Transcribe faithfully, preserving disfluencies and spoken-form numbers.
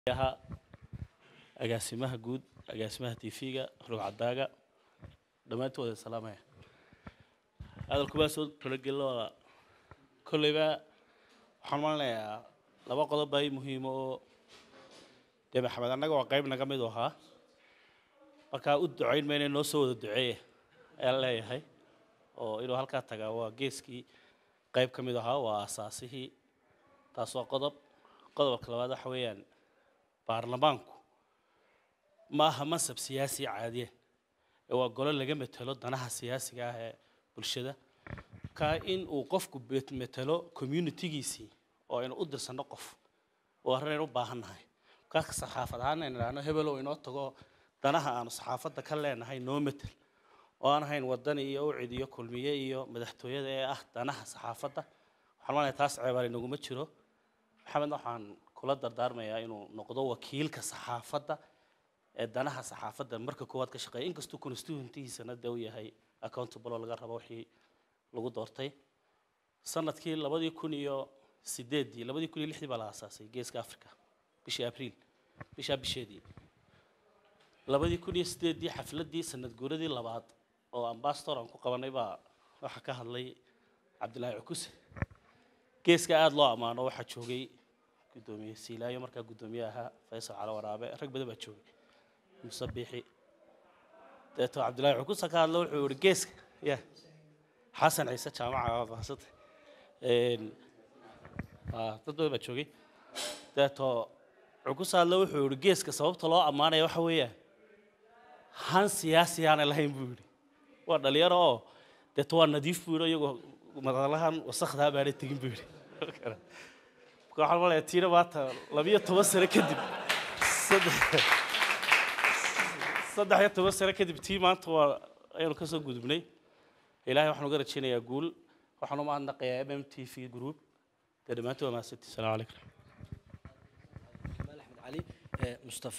yaha agaasimaha guud agaasimaha T V-ga rugcadaaga dhamaantooda salaamaya hadalku baa soo talagalo kulliba waxaan malnayaa laba qodob ay muhiim oo de maxamed anaga waa qayb naga mid ah marka u duceyn meena noo soo wada duceeyay ayaa leeyahay oo inuu halka taga waa geeskii qayb ka mid ah waa asaasihii taas waa qodob qodobka labaad waxa weeyaan baarlamaanku ma aha mansab siyaasi caadi ah ee waa golo laga metelo danaha siyaasiga ah ee bulshada ka in uu qofku metelo community-giisii oo aynu u dirsano qof oo arrin u baahanahay ka saxaafadahan inaan hebelo inoo tago danaha aan saxaafada ka leenahay noo metel oo aan ahayn wadan iyo u ciidiyo kulmiye iyo madaxtooyada ee ah danaha saxaafada waxaan malay taas ceebaan inagu ma jiro maxamed waxaan kula dardaarmayaa inuu noqdo wakiilka saxaafada ee danaha saxaafada marka koowaad ka shaqeeyo inkastoo constituency-giisana uu yahay accountable laga rabo wixii lagu doortay sanadkii laba kun iyo siddeed laba kun iyo lix baa la aasaasay geeska Afrika bishii April bisha bisheedii laba kun iyo siddeed xafladii sanad guuradii labaad oo ambassador aan ku qabanay baa waxa ka hadlay Cabdullaahi Cukuse geeska aad loo amaano waxa joogay gudoomiye Silaayo marka gudoomiyaha Faysal Cali Waraabe rag badan baa joogay musabixi deeto Cabdullaahi Cukuse ka hadlay wuxuu yiri geeska ya Xasan Ciise jaamaca baasad een ah dad badan baa joogay deeto Cukuse hadlay wuxuu yiri geeska sababta loo amaanayo waxa weeyaan han siyaasi aan lahayn buu yiri waa dhalinyaro oo deeto waa nadiif buu yiri iyagoo madalahan wasaqda baa tagin buu yiri waxaan malay tiina baata laba iyo toban sano kadib saddex iyo toban sano kadib tii maanta waa aynu ka soo gudubnay ilaahay waxaan uga rajaynayaa guul waxaan u mahadnaqayaa M M T V group dhamaantood waa mahadsantihiin. Assalaamu calaykum. Axmed Cali Mustafa